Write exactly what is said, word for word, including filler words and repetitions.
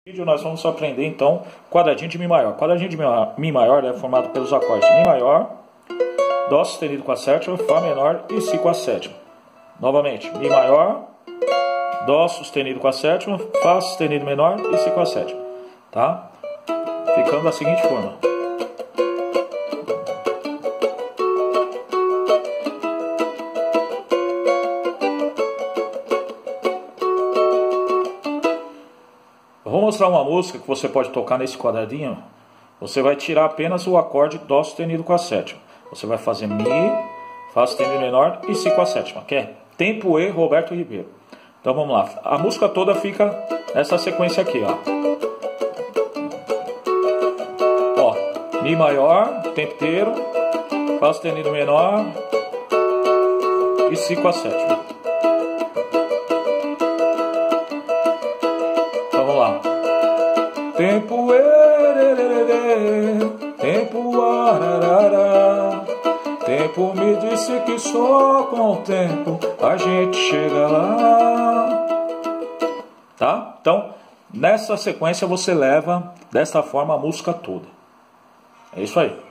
Vídeo nós vamos aprender então quadradinho de Mi maior. Quadradinho de Mi maior é formado pelos acordes Mi maior, Dó sustenido com a sétima, Fá menor e Si com a sétima. Novamente, Mi maior, Dó sustenido com a sétima, Fá sustenido menor e Si com a sétima. Tá? Ficando da seguinte forma. Eu vou mostrar uma música que você pode tocar nesse quadradinho. Você vai tirar apenas o acorde Dó sustenido com a sétima. Você vai fazer Mi, Fá sustenido menor e Si com a sétima, que é Tempo E, Roberto Ribeiro. Então vamos lá. A música toda fica nessa sequência aqui, ó. Ó, Mi maior, tempo inteiro, Fá sustenido menor e Si com a sétima. Vamos lá. Tempo erererê, tempo ararará. Tempo me disse que só com o tempo a gente chega lá. Tá? Então, nessa sequência você leva dessa forma a música toda. É isso aí.